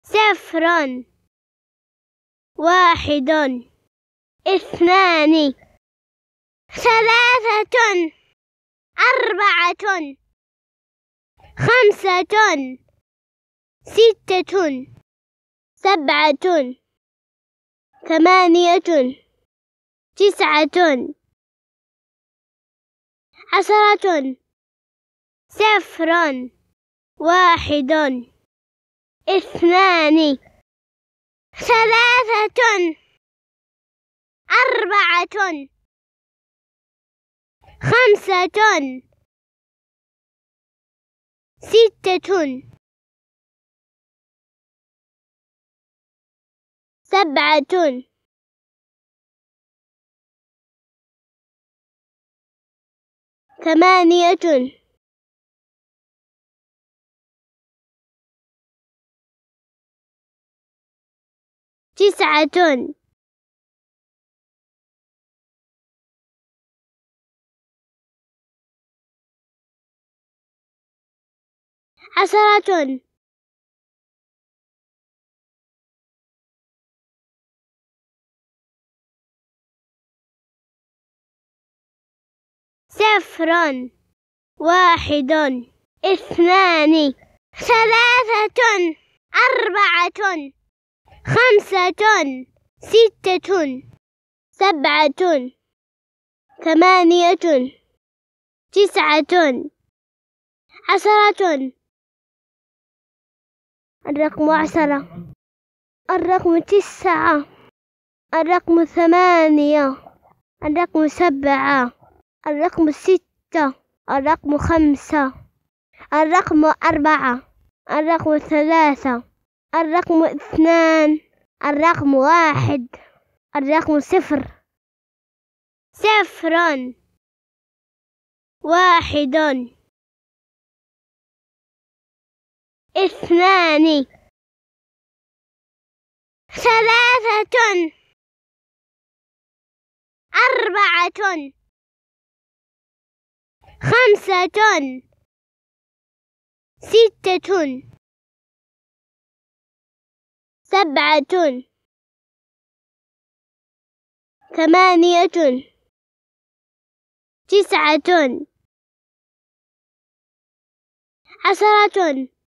صفر، واحد، اثنان، ثلاثة، أربعة، خمسة، ستة، سبعة، ثمانية، تسعة، عشرة. صفر، واحد، اثنان، ثلاثة، أربعة، خمسة، ستة، سبعة، ثمانية، تسعة، عشرة. صفر، واحد، اثنان، ثلاثة، أربعة، خمسة، ستة، سبعة، ثمانية، تسعة، عشرة. الرقم 10، الرقم 9، الرقم 8، الرقم 7، الرقم 6، الرقم 5، الرقم 4، الرقم 3، الرقم 2، الرقم 1، الرقم 0. صفر، واحد، اثنان، ثلاثة، أربعة، خمسة، ستة، سبعة، ثمانية، تسعة، عشرة.